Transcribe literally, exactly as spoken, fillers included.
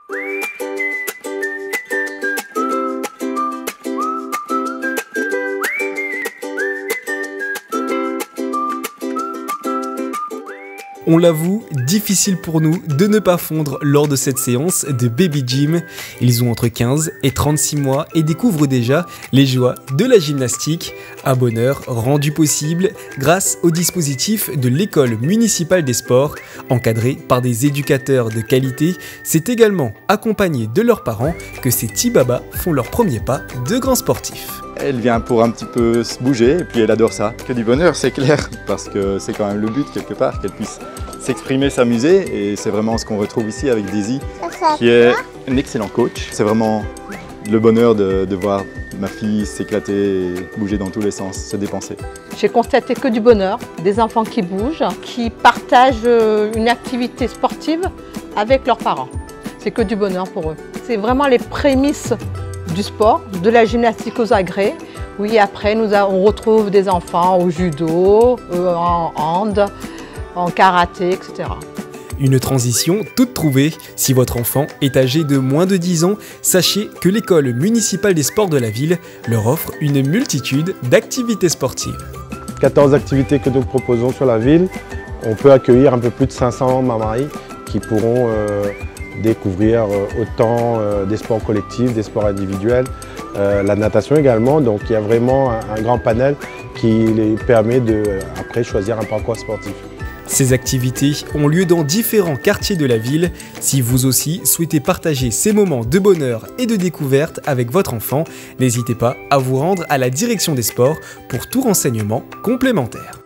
On l'avoue, difficile pour nous de ne pas fondre lors de cette séance de Baby Gym. Ils ont entre quinze et trente-six mois et découvrent déjà les joies de la gymnastique, un bonheur rendu possible grâce au dispositif de l'école municipale des sports, encadré par des éducateurs de qualité. C'est également accompagné de leurs parents que ces petits babas font leur premier pas de grands sportifs. Elle vient pour un petit peu se bouger et puis elle adore ça. Que du bonheur, c'est clair, parce que c'est quand même le but quelque part, qu'elle puisse s'exprimer, s'amuser, et c'est vraiment ce qu'on retrouve ici avec Daisy, qui est un excellent coach. C'est vraiment le bonheur de, de voir ma fille s'éclater et bouger dans tous les sens, se dépenser. J'ai constaté que du bonheur, des enfants qui bougent, qui partagent une activité sportive avec leurs parents. C'est que du bonheur pour eux. C'est vraiment les prémices du sport, de la gymnastique aux agrès. Oui, après, nous a, on retrouve des enfants au judo, euh, en hand, en karaté, et cetera. Une transition toute trouvée. Si votre enfant est âgé de moins de dix ans, sachez que l'école municipale des sports de la ville leur offre une multitude d'activités sportives. quatorze activités que nous proposons sur la ville. On peut accueillir un peu plus de cinq cents mamaris qui pourront euh, découvrir autant euh, des sports collectifs, des sports individuels, euh, la natation également. Donc il y a vraiment un, un grand panel qui les permet de euh, après choisir un parcours sportif. Ces activités ont lieu dans différents quartiers de la ville. Si vous aussi souhaitez partager ces moments de bonheur et de découverte avec votre enfant, n'hésitez pas à vous rendre à la direction des sports pour tout renseignement complémentaire.